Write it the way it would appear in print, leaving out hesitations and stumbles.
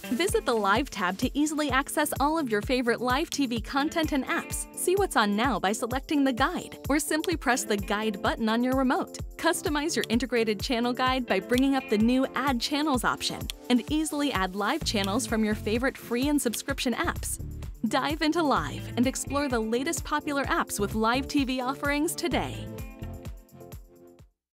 Visit the Live tab to easily access all of your favorite live TV content and apps. See what's on now by selecting the guide, or simply press the guide button on your remote. Customize your integrated channel guide by bringing up the new Add Channels option, and easily add live channels from your favorite free and subscription apps. Dive into Live and explore the latest popular apps with live TV offerings today.